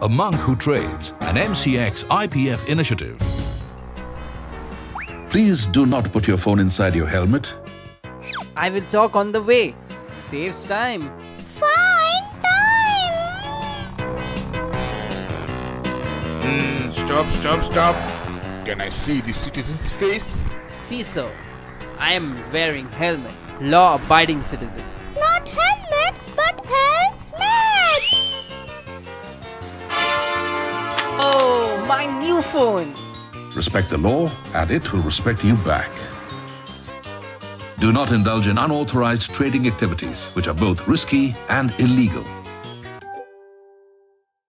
A Monk Who Trades, an MCX IPF initiative. Please do not put your phone inside your helmet. I will talk on the way. Saves time. Fine time. Stop. Can I see the citizen's face? See, sir, I am wearing helmet. Law-abiding citizen. Not helmet, but helmet. Oh, my new phone. Respect the law and it will respect you back. Do not indulge in unauthorized trading activities, which are both risky and illegal.